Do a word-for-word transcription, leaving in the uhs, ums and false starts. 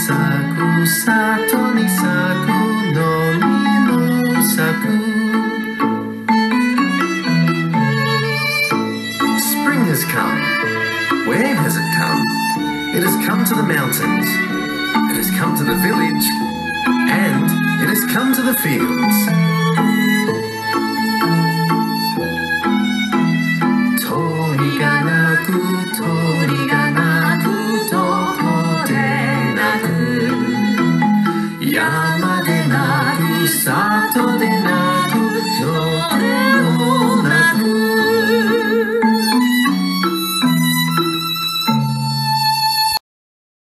咲く里に咲くのにも咲く Spring has come. Where has it come? It has come to the mountains. It has come to the village. And it has come to the fields. 鳥が鳴く鳥が鳴くどこで鳴く山で鳴く里で